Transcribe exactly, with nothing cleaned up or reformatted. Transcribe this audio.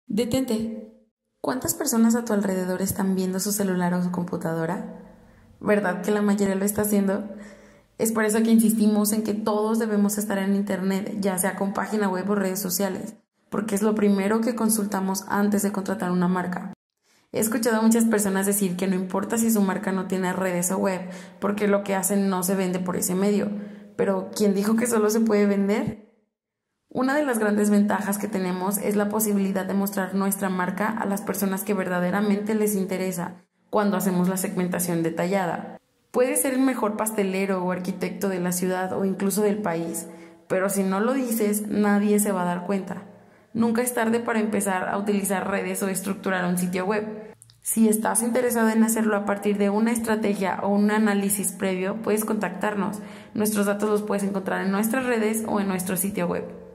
Detente. ¿Cuántas personas a tu alrededor están viendo su celular o su computadora? ¿Verdad que la mayoría lo está haciendo? Es por eso que insistimos en que todos debemos estar en Internet, ya sea con página web o redes sociales, porque es lo primero que consultamos antes de contratar una marca. He escuchado a muchas personas decir que no importa si su marca no tiene redes o web, porque lo que hacen no se vende por ese medio. Pero, ¿quién dijo que solo se puede vender? Una de las grandes ventajas que tenemos es la posibilidad de mostrar nuestra marca a las personas que verdaderamente les interesa cuando hacemos la segmentación detallada. Puedes ser el mejor pastelero o arquitecto de la ciudad o incluso del país, pero si no lo dices, nadie se va a dar cuenta. Nunca es tarde para empezar a utilizar redes o estructurar un sitio web. Si estás interesado en hacerlo a partir de una estrategia o un análisis previo, puedes contactarnos. Nuestros datos los puedes encontrar en nuestras redes o en nuestro sitio web.